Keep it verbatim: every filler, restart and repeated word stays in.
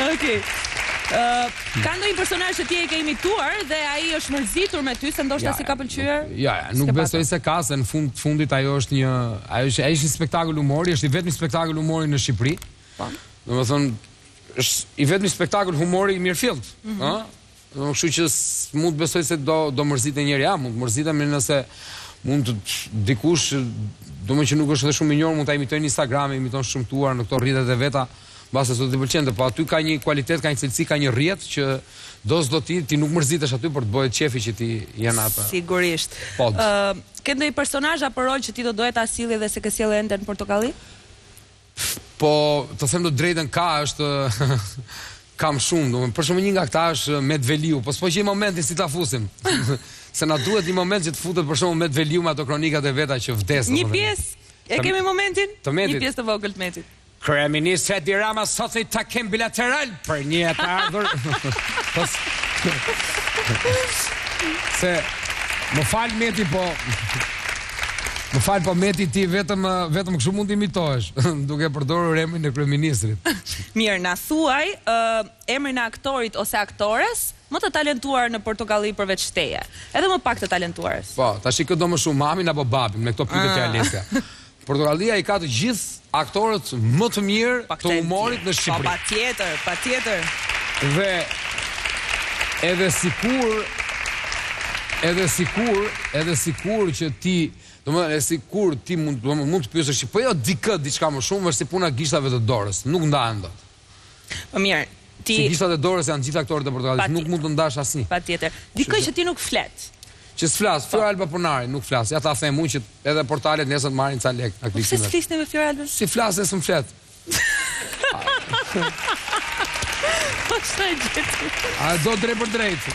Okej. Ka ndonjë personazh që ti e ke imituar dhe ai është mërzitur me ty se ndoshta si ka pëlqyer? Ja, ja, nuk besoj se ka, se në fund fundit ajo është një, ajo është, ai është një spektakël humori, është i vetmi spektakël humori në Shqipëri. Po. Domethënë, është i vetmi spektakël humori i mirëfillt, ëh? Do kështu që mund të besoj se do do mërzitet njëri, ja, mund të mërzitemi nëse mund të dikush, domethënë që nuk është edhe shumë i njohur, mund ta imitojë në Instagram, imiton shëmtuar në këto rrjetet e veta. Basta sot të pëlqente, po aty ka një kualitet, ka një cilësi, ka një rrjet që do s'do ti, ti nuk mërzitesh aty për të bëhet qefi që ti janë ata. Sigurisht. Pod. Uh, ke ndonjë personazh apo rol që ti do doje ta sillje dhe se ke sjellë ende në Portokalli? Po, të them të drejtën, ka është kam shumë, domethënë për shembull një nga këta është Medveliu, po s'po gjej momentin si ta fusim. Se na duhet një moment që të futet për shembull Medveliu me ato kronikat e veta që vdes. Një pjesë, e kemi momentin? Një pjesë të vogël të Metit. Kryeministri Edi Rama sot një takim bilateral për një të ardhur. Se më fal Meti, po më fal po Meti, ti vetëm vetëm kështu mund të imitohesh duke përdorur emrin e kryeministrit. Mirë, na thuaj uh, emrin e aktorit ose aktores më të talentuar në Portokalli përveç teje. Edhe më pak të talentuarës. Po, tash i këdo më shumë mamin apo babin me këto pyetje të Alesia. Portokallia i ka të gjithë aktorët më të mirë të humorit në Shqipëri. Po, patjetër, patjetër. Dhe edhe sikur edhe sikur, edhe sikur që ti, domethënë, sikur ti mund mund të pyesësh, po jo dikë diçka më shumë, është si puna gishtave të dorës, nuk ndahen dot. Po mirë, ti si gishtat e dorës janë gjithë aktorët e Portokallit, nuk mund të ndash asnjë. Patjetër. Dikë që ti nuk flet. Që s'flas, Flora Alba Ponari nuk flas. Ja ta them unë që edhe portalet nesër të marrin ca lek nga klikimet. Po s'flisni me Flora Alba? Si flas s'm flet. Po çfarë gjë? A do drejt për drejt.